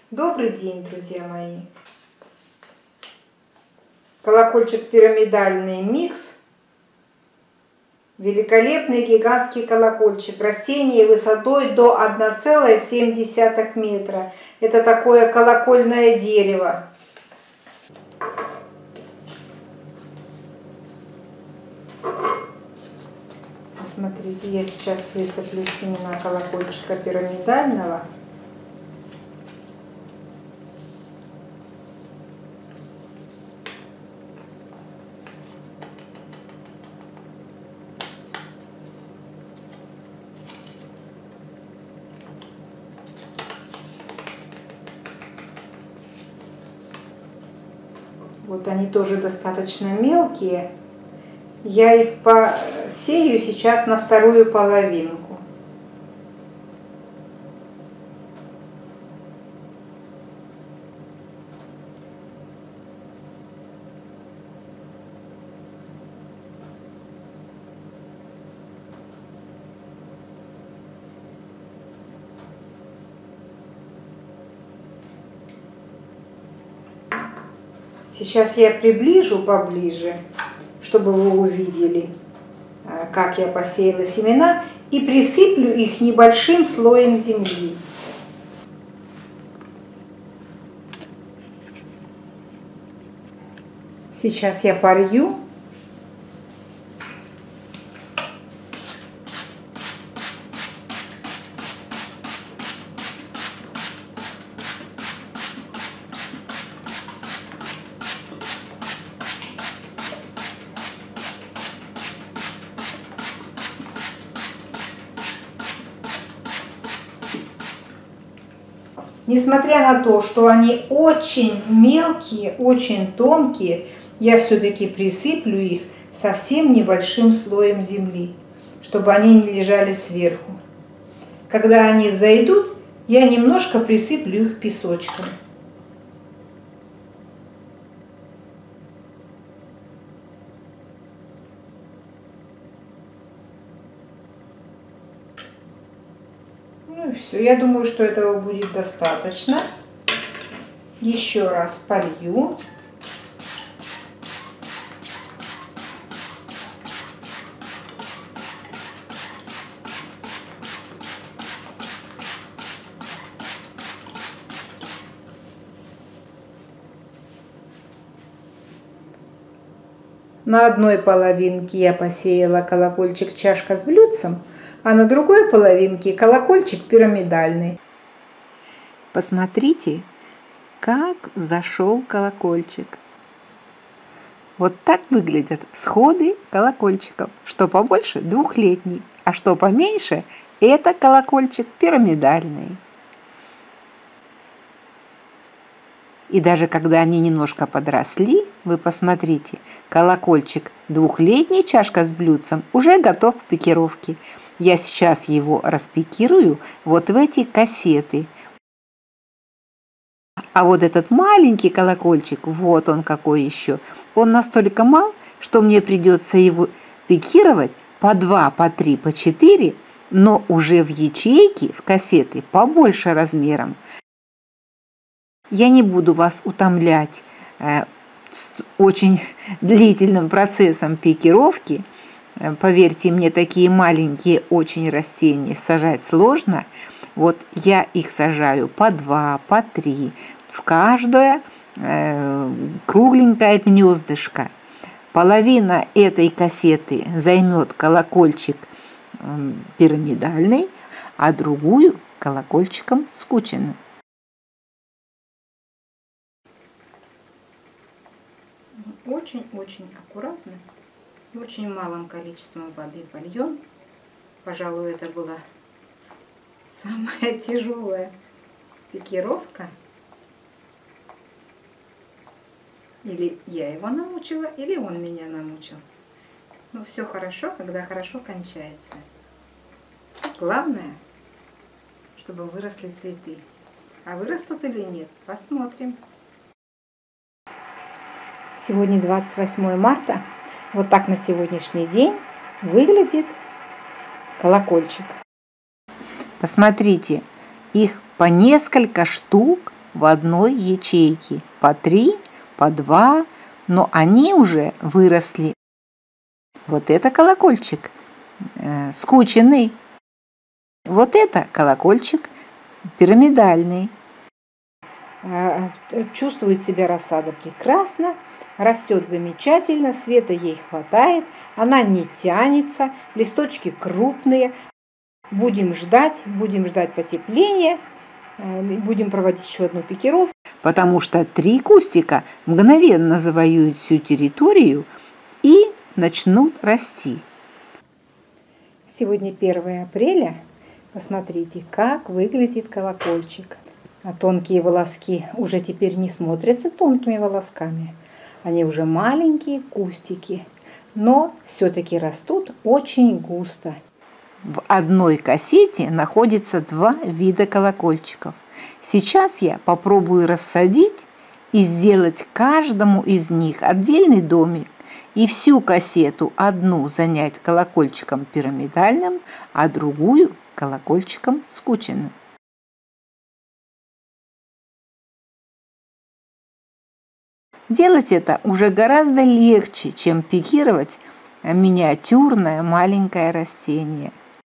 Добрый день, друзья мои! Колокольчик пирамидальный микс. Великолепный гигантский колокольчик. Растение высотой до 1,7 метра. Это такое колокольное дерево. Посмотрите, я сейчас высыплю семена колокольчика пирамидального. Вот они тоже достаточно мелкие. Я их посею сейчас на вторую половинку. Сейчас я приближу поближе, чтобы вы увидели, как я посеяла семена, и присыплю их небольшим слоем земли. Сейчас я полью. Несмотря на то, что они очень мелкие, очень тонкие, я все-таки присыплю их совсем небольшим слоем земли, чтобы они не лежали сверху. Когда они взойдут, я немножко присыплю их песочком. Ну и все, я думаю, что этого будет достаточно. Еще раз полью. На одной половинке я посеяла колокольчик чашка с блюдцем, а на другой половинке колокольчик пирамидальный. Посмотрите, как зашел колокольчик. Вот так выглядят всходы колокольчиков. Что побольше — двухлетний, а что поменьше — это колокольчик пирамидальный. И даже когда они немножко подросли, вы посмотрите, колокольчик двухлетний чашка с блюдцем уже готов к пикировке. Я сейчас его распикирую вот в эти кассеты. А вот этот маленький колокольчик, вот он какой еще. Он настолько мал, что мне придется его пикировать по 2, по 3, по 4, но уже в ячейки, в кассеты побольше размером. Я не буду вас утомлять очень длительным процессом пикировки. Поверьте мне, такие маленькие очень растения сажать сложно. Вот я их сажаю по 2, по 3 в каждое кругленькое гнездышко. Половина этой кассеты займет колокольчик пирамидальный, а другую колокольчиком скученным. Очень-очень аккуратно, очень малым количеством воды польем. Пожалуй, это была самая тяжелая пикировка. Или я его намучила, или он меня намучил. Но все хорошо, когда хорошо кончается. Главное, чтобы выросли цветы. А вырастут или нет, посмотрим. Сегодня 28 марта. Вот так на сегодняшний день выглядит колокольчик. Посмотрите, их по несколько штук в одной ячейке, по 3, по 2, но они уже выросли. Вот это колокольчик скученный. Вот это колокольчик пирамидальный. Чувствует себя рассада прекрасно, растет замечательно, света ей хватает, она не тянется, листочки крупные. Будем ждать потепления, будем проводить еще одну пикировку, потому что 3 кустика мгновенно завоюют всю территорию и начнут расти. Сегодня 1 апреля. Посмотрите, как выглядит колокольчик. А тонкие волоски уже теперь не смотрятся тонкими волосками. Они уже маленькие кустики, но все-таки растут очень густо. В одной кассете находится 2 вида колокольчиков. Сейчас я попробую рассадить и сделать каждому из них отдельный домик. И всю кассету одну занять колокольчиком пирамидальным, а другую колокольчиком скученным. Делать это уже гораздо легче, чем пикировать миниатюрное маленькое растение.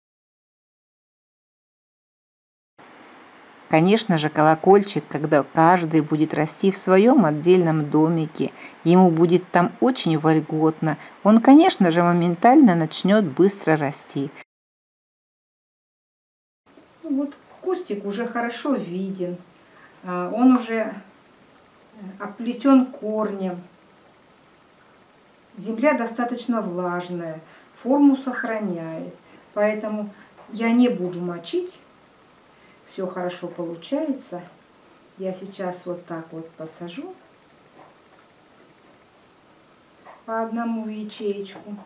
Конечно же, колокольчик, когда каждый будет расти в своем отдельном домике, ему будет там очень вольготно, он, конечно же, моментально начнет быстро расти. Вот кустик уже хорошо виден, он уже оплетен корнем, земля достаточно влажная, форму сохраняет, поэтому я не буду мочить. Все хорошо получается. Я сейчас вот так вот посажу по одному в ячеечку.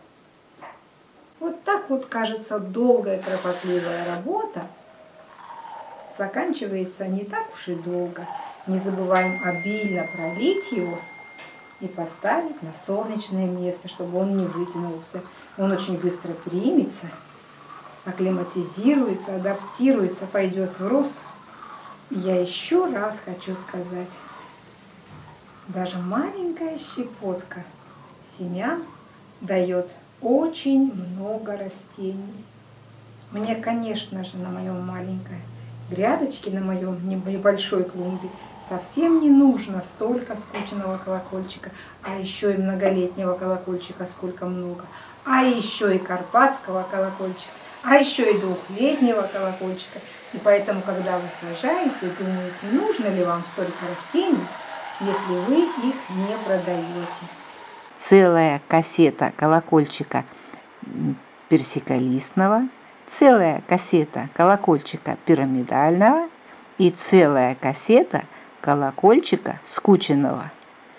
Вот так вот, кажется, долгая кропотливая работа заканчивается не так уж и долго. Не забываем обильно пролить его и поставить на солнечное место, чтобы он не вытянулся. Он очень быстро примется, акклиматизируется, адаптируется, пойдет в рост. И я еще раз хочу сказать, даже маленькая щепотка семян дает очень много растений. Мне, конечно же, на моем маленькой грядочке, на моем небольшой клумбе совсем не нужно столько скученного колокольчика, а еще и многолетнего колокольчика сколько много, а еще и карпатского колокольчика, а еще и 2-летнего колокольчика. И поэтому, когда вы сажаете, думаете, нужно ли вам столько растений, если вы их не продаете. Целая кассета колокольчика персиколистного, целая кассета колокольчика пирамидального и целая кассета колокольчика скученного.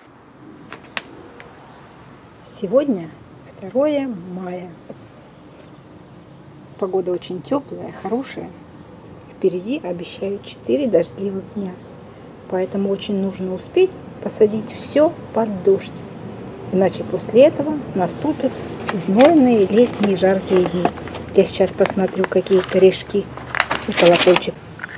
Сегодня 2 мая. Погода очень теплая, хорошая. Впереди обещают 4 дождливых дня. Поэтому очень нужно успеть посадить все под дождь. Иначе после этого наступят знойные летние жаркие дни. Я сейчас посмотрю, какие корешки у колокольчика.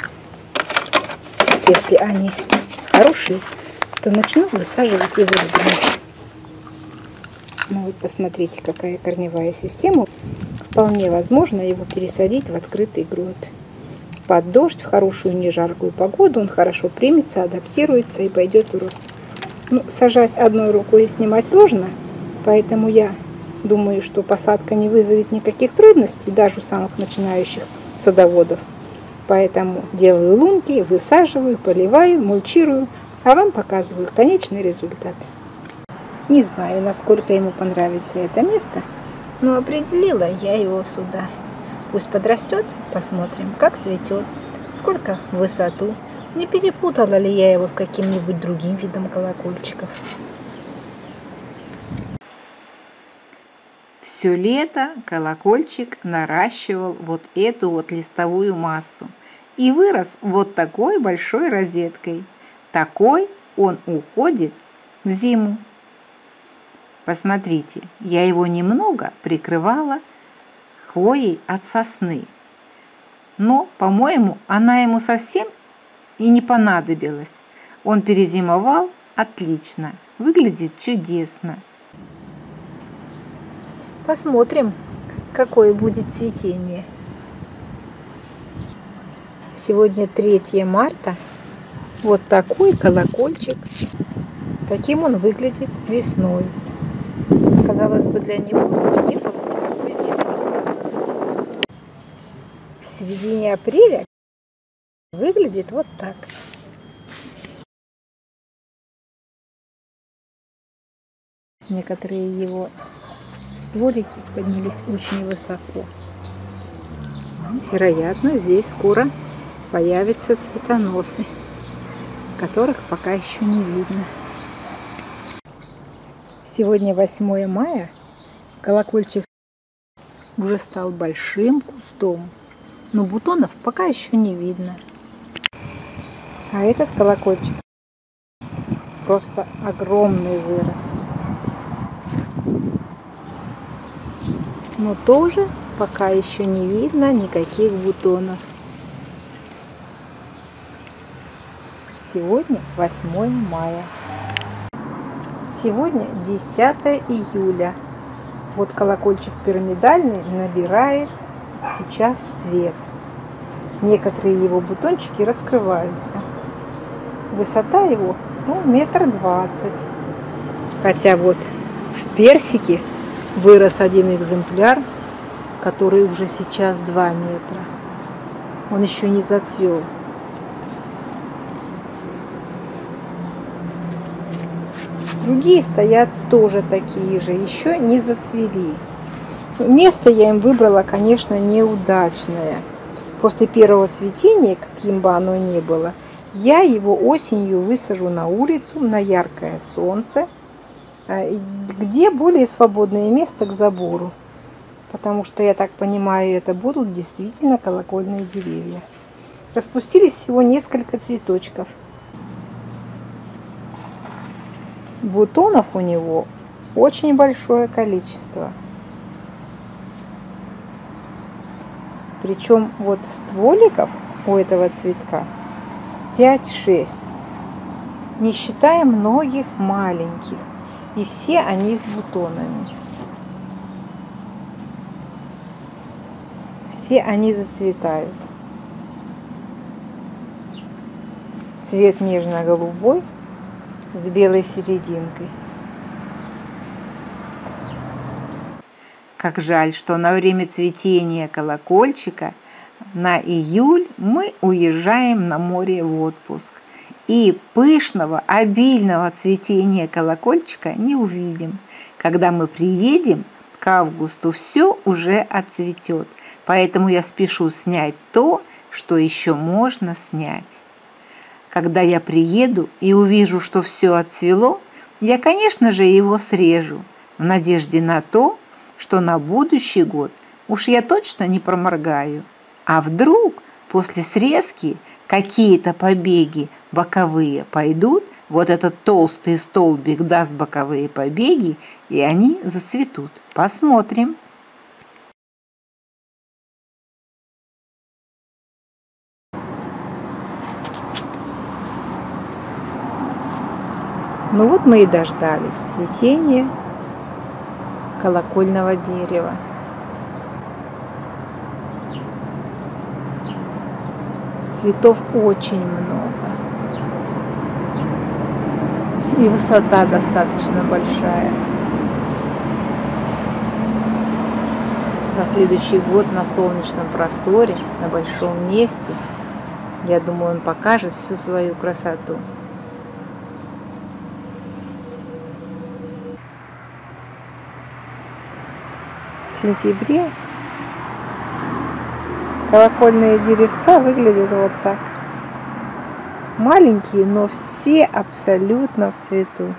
Если они хорошие, то начну высаживать его в грунт. Ну вот посмотрите, какая корневая система. Вполне возможно его пересадить в открытый грунт. Под дождь, в хорошую нежаркую погоду он хорошо примется, адаптируется и пойдет в рост. Ну, сажать одной рукой и снимать сложно, поэтому я думаю, что посадка не вызовет никаких трудностей даже у самых начинающих садоводов. Поэтому делаю лунки, высаживаю, поливаю, мульчирую, а вам показываю конечный результат. Не знаю, насколько ему понравится это место, но определила я его сюда. Пусть подрастет, посмотрим, как цветет, сколько в высоту. Не перепутала ли я его с каким-нибудь другим видом колокольчиков. Все лето колокольчик наращивал вот эту вот листовую массу и вырос вот такой большой розеткой. Такой он уходит в зиму. Посмотрите, я его немного прикрывала хвоей от сосны. Но, по-моему, она ему совсем и не понадобилось. Он перезимовал отлично, выглядит чудесно. Посмотрим, какое будет цветение. Сегодня 3 марта. Вот такой колокольчик. Таким он выглядит весной. Казалось бы, для него не было никакой зимы. В середине апреля выглядит вот так. Некоторые его стволики поднялись очень высоко. Вероятно, здесь скоро появятся цветоносы, которых пока еще не видно. Сегодня 8 мая. Колокольчик уже стал большим кустом, но бутонов пока еще не видно. А этот колокольчик просто огромный вырос. Но тоже пока еще не видно никаких бутонов. Сегодня 8 мая. Сегодня 10 июля. Вот колокольчик пирамидальный набирает сейчас цвет. Некоторые его бутончики раскрываются. Высота его 1,20 м. Хотя вот в персике вырос один экземпляр, который уже сейчас 2 метра. Он еще не зацвел. Другие стоят тоже такие же, еще не зацвели. Место я им выбрала, конечно, неудачное. После первого цветения, каким бы оно ни было, я его осенью высажу на улицу, на яркое солнце, где более свободное место к забору. Потому что, я так понимаю, это будут действительно колокольные деревья. Распустились всего несколько цветочков. Бутонов у него очень большое количество. Причем вот стволиков у этого цветка 5-6, не считая многих маленьких. И все они с бутонами. Все они зацветают. Цвет нежно-голубой с белой серединкой. Как жаль, что на время цветения колокольчика на июль мы уезжаем на море в отпуск. И пышного, обильного цветения колокольчика не увидим. Когда мы приедем, к августу все уже отцветет. Поэтому я спешу снять то, что еще можно снять. Когда я приеду и увижу, что все отцвело, я, конечно же, его срежу, в надежде на то, что на будущий год уж я точно не проморгаю. А вдруг после срезки какие-то побеги боковые пойдут, вот этот толстый столбик даст боковые побеги, и они зацветут. Посмотрим. Ну вот мы и дождались цветения колокольного дерева. Цветов очень много. И высота достаточно большая. На следующий год на солнечном просторе, на большом месте, я думаю, он покажет всю свою красоту. В сентябре колокольные деревца выглядят вот так. Маленькие, но все абсолютно в цвету.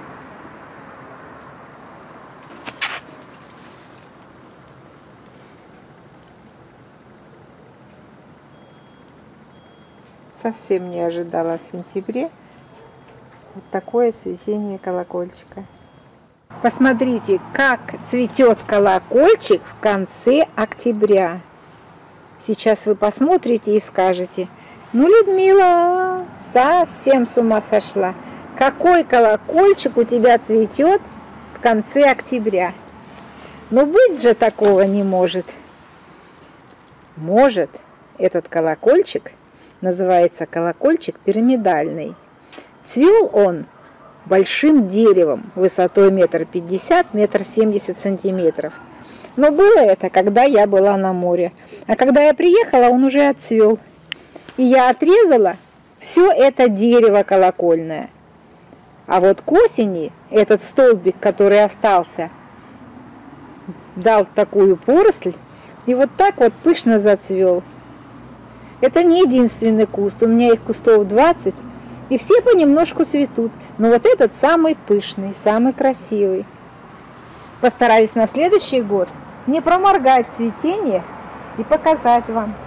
Совсем не ожидала в сентябре вот такое цветение колокольчика. Посмотрите, как цветет колокольчик в конце октября. Сейчас вы посмотрите и скажете: Ну, Людмила совсем с ума сошла. Какой колокольчик у тебя цветет в конце октября? Ну, быть же такого не может. Может, этот колокольчик называется колокольчик пирамидальный. Цвел он большим деревом высотой 1,50 м, 1,70 м. Но было это, когда я была на море. А когда я приехала, он уже отцвел. И я отрезала все это дерево колокольное. А вот к осени этот столбик, который остался, дал такую поросль, и вот так вот пышно зацвел. Это не единственный куст, у меня их кустов 20, и все понемножку цветут. Но вот этот самый пышный, самый красивый. Постараюсь на следующий год не проморгать цветение и показать вам.